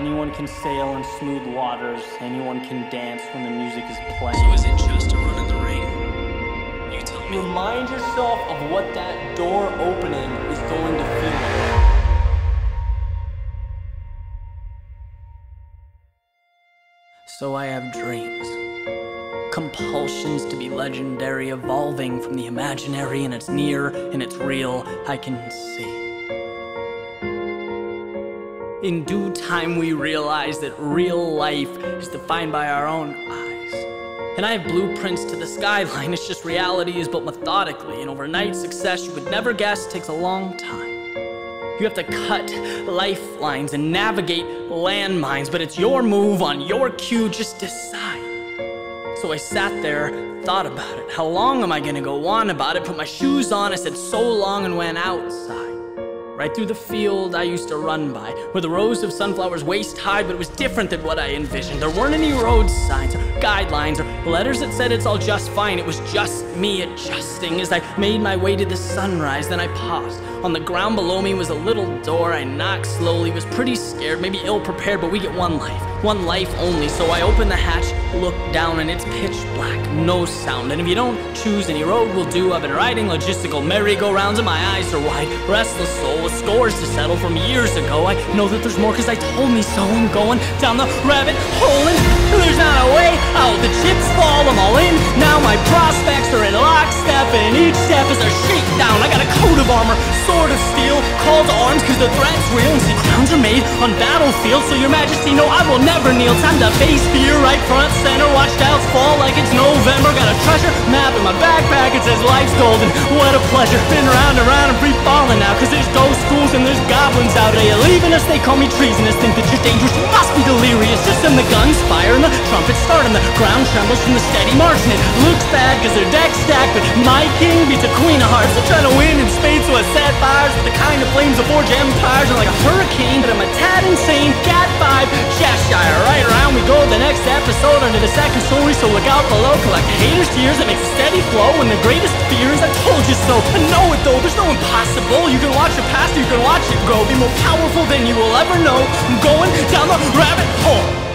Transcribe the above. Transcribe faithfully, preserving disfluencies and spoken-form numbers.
Anyone can sail in smooth waters. Anyone can dance when the music is playing. So is it just a run in the ring? You tell me. Remind yourself of what that door opening is going to feel like. So I have dreams. Compulsions to be legendary, evolving from the imaginary, and it's near and it's real, I can see. In due time we realize that real life is defined by our own eyes. And I have blueprints to the skyline, it's just reality is built methodically, and overnight success you would never guess takes a long time. You have to cut lifelines and navigate landmines, but it's your move on your cue, just decide. So I sat there, thought about it. How long am I gonna go on about it? Put my shoes on, I said so long, and went outside. Right through the field I used to run by, where the rows of sunflowers waist high, but it was different than what I envisioned. There weren't any road signs or guidelines or letters that said it's all just fine. It was just me adjusting as I made my way to the sunrise. Then I paused. On the ground below me was a little door. I knocked slowly, was pretty scared, maybe ill-prepared, but we get one life, one life only. So I opened the hatch, looked down, and it's pitch black, no sound. And if you don't choose any road will do. I've been riding logistical merry-go-rounds and my eyes are wide. Restless soul with scores to settle from years ago. I know that there's more cause I told me so. I'm going down the rabbit hole and there's not a way out. The chips fall, I'm all in. Now my prospects are in lockstep, and each step is a shakedown. I got a coat of armor, sword of steel, call to arms cause the threat's real. And see, crowns are made on battlefields, so your majesty know I will never kneel. Time to face fear right front center. Watch doubts fall like it's November. Got a treasure map in my backpack, it says life's golden. What a pleasure, been round and round and free falling now, cause there's ghost schools and there's goblins out. Are you leaving us? They call me treasonous, think that you're dangerous, you must be delirious. Just in the guns fire and the trumpets start and the ground trembles from the steady march. And it looks bad cause their deck's stacked, but my king beats a queen of hearts. They're trying to win in spades, so I set fires with the kind of flames that forge empires. And like a hurricane, but I'm a tad insane. Cat five, Cheshire, right around we go. The next episode under the second story, so look out below. Collect the haters' tears, it makes a steady flow. And the greatest fear is I told you so. I know it though, there's no impossible. You can watch your past, you can watch it grow. Be more powerful than you will ever know. I'm going down the rabbit hole.